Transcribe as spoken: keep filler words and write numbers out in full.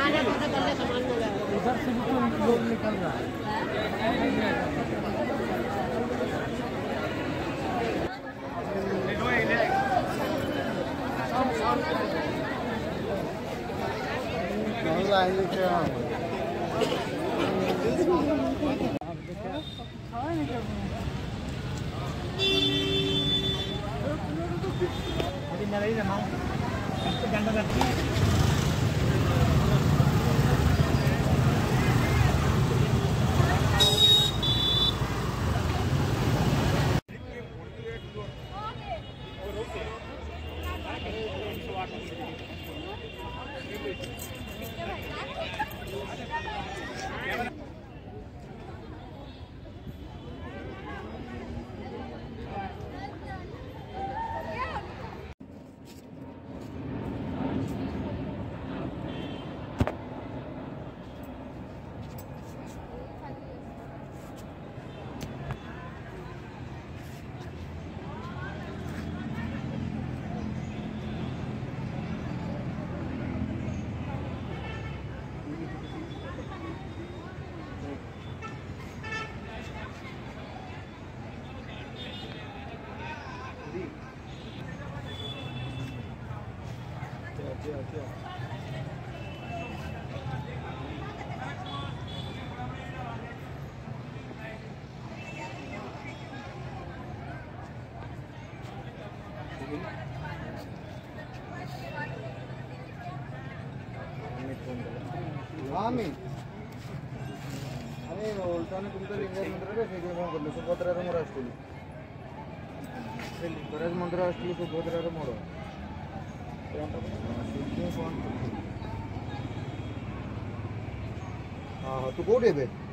इधर से भी तो लोग निकल रहा है। आमी अरे बोलताना तुमचं लिंगाज मंदिर रे हे घेऊन बोललो सुभद्रार मोर असतील लिंगाराज मंदिर असतील सुभद्रार मोर हां हां तू कोठे बे